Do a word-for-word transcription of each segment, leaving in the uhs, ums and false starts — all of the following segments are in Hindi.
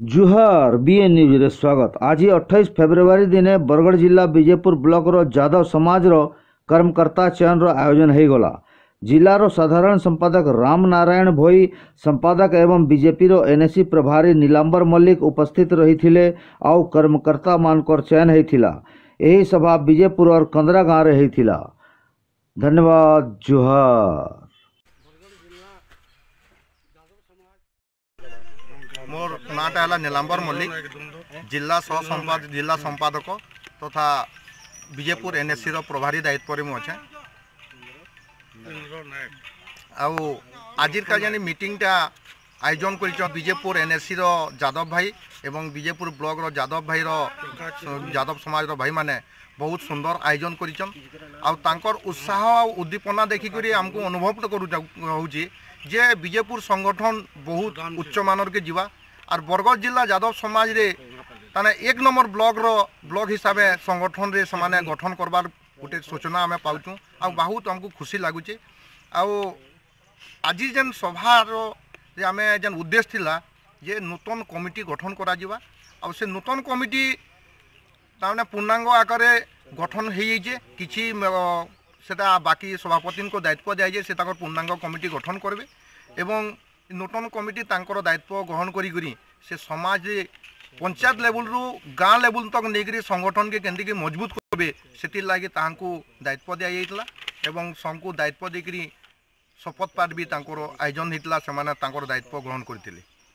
जुहार बीएन न्यूज रे स्वागत। आज अट्ठाईस फेब्रुआरी दिने बरगढ़ जिला विजयपुर ब्लॉक रो जादव समाज रो कर्मकर्ता चयन रो आयोजन हो गला। जिलार साधारण संपादक राम नारायण भोई, संपादक एवं बीजेपी रो एनएसी प्रभारी नीलांबर मल्लिक उपस्थित रही थिले आउ कर्मकर्ता मानकर चयन होइथिला। एही सभा विजयपुर और कंदरा गाँव रे होइथिला। धन्यवाद। जुहार। मोर नाटा है नीलांबर मल्लिक, जिला सह संपादक जिला संपादक तथा विजयपुर एनएससी रो प्रभारी दायित्व में अच्छे। आजिर का जानी मीटिंगटा आयोजन कर विजयपुर एनएससी रो जादव भाई एवं विजयपुर ब्लॉक रो जादव भाई रो जादव समाज रो भाई माने बहुत सुंदर आयोजन कर उत्साह और उद्दीपना देखिक आमको अनुभव करूँ जे विजयपुर संगठन बहुत उच्च मानर के जीवा और बरगढ़ जिला जादव समाज रे ताने एक नंबर ब्लॉक रो ब्लॉक हिसाब से संगठन रे समाने गठन करबार गोटे सूचना आम पाऊँ आ बहुत हमको खुशी लगुचे। आज जेन सभा रो जे आम जेन उद्देश्य थिला जे नूतन कमिटी गठन करा जिवा आ से नूतन कमिटी ताने पूर्णांग आकारे गठन हो जाइए किछि सेटा बाकी सभापति को दायित्व दिया से ताकर पूर्णांग कमिटी गठन करेंगे एवं नूतन कमिटी तांकर दायित्व ग्रहण करी से समाज पंचायत लेवल रु गाँ लेवल तक नहीं संगठन के केंद्र मजबूत करेंगे से लगी दायित्व दिया एवं सबको दायित्व देकर शपथ पाठ भी आयोजन होता से दायित्व ग्रहण करते।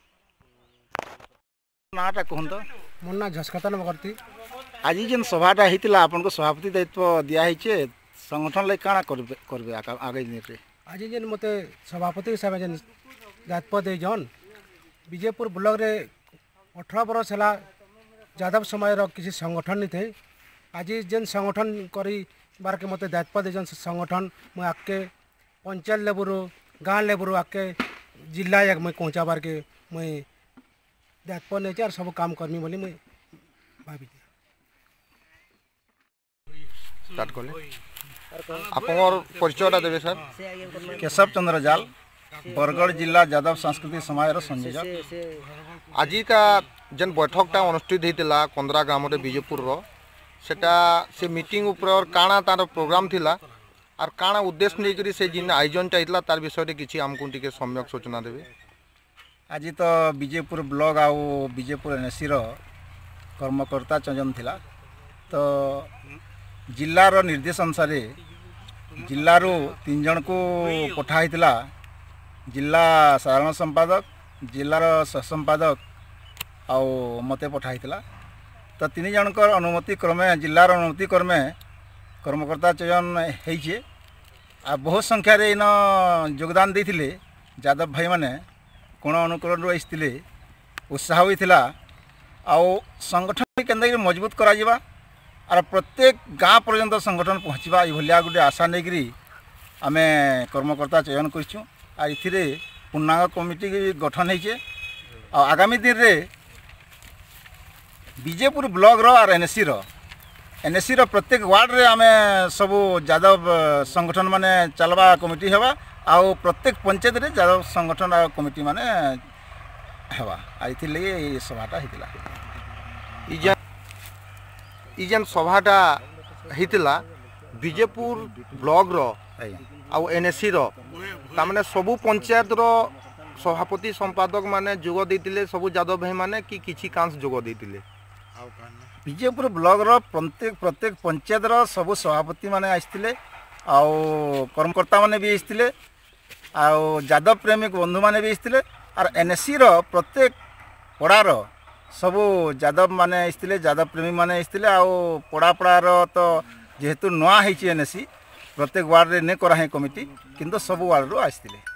नाटा कहत मोर ना झस्कतन करती। आज जेन सभाटा होता आपन को सभापति दायित्व दिया संगठन लगे काଣା करबे आगे दिन रे। आज जेन मते सभापति हिसाब से जेन दायित्व दे जन विजयपुर ब्लॉक रे अठारह बरस है जादव समाज किसी संगठन नहीं थे। आज जेन संगठन करी बार के मते दायित्व दे जन संगठन मैं आके पंचायत लेवल गाँव लेवल आके जिला एक मैं पहुँचा बार के मैं दायित्व नहीं और सब काम करमी बोली मैं भावी स्टार्ट कले आपन परिचयटा देवे सर। केशव चंद्र जाल, बरगढ़ जिला जादव सांस्कृतिक समाज संयोजक। आज का जेन बैठकटा अनुष्ठित होता कंदरा गाँव में विजयपुर रो सेटा से मीटिंग ऊपर और काଣା तार प्रोग्राम थिला और काଣା उद्देश्य नहीं करी से जिन आयोजनटा होता तार विषय किसी आमको टिके सम्यक सूचना देवे। आज तो विजयपुर ब्लॉक आउ विजयपुर एनएससी रो कर्मकर्ता चयन थिला। तो जिलार निर्देश अनुसार जिलू तीन जन को पठाई जिला साधारण संपादक जिलार सह संपादक आउ मते पठाई तो तीन जनकर अनुमति क्रमे जिलार अनुमति क्रमे कर्मकर्ता चयन होइछे। आ बहुत संख्यार इन योगदान देथिले जादव भाई माने कोण अनुकूल रही उत्साह होता आउ संगठन केंद्र मजबूत करा जिबा और प्रत्येक गाँ पर्यंत संगठन पहुँचवा ये गोटे आशा नहीं आम कर्मकर्ता चयन करूँ। और इथिरे पूर्णांग कमिटी गठन होइछे। आगामी दिन रे विजयपुर ब्लॉक रो और एनएससी रो एनएससी रो प्रत्येक वार्ड रे आम सबू जादव संगठन माने चलवा कमिटी हेबा आउ प्रत्येक पंचायत रे जादव संगठन और कमिटी माने हेबा। आ इथि लगे सभाटा होइतिला। इजेन सभाटा होता विजयपुर ब्लॉक रो आउ एनएससी रो तामने सबू पंचायत रो सभापति संपादक माने जोग देतिले सबू जादव भाई माने कि किछि कांस जोग देतिले। विजयपुर ब्लॉक रो प्रत्येक प्रत्येक पंचायत रो सबू सभापति माने आइतिले आउ कर्मकर्ता माने भी आइतिले आउ जादव प्रेमिक बंधु माने भी आइतिले और एनएससी रो प्रत्येक पड़ार सबू जादव माने आइतिले जादव प्रेमी माने आइतिले आउ पड़ा पड़ार तो जेहेतु नुआ होइछि एनएससी प्रत्येक वार्ड रे ने करा है कमिटी किंतु सबू वार्ड रो आइतिले।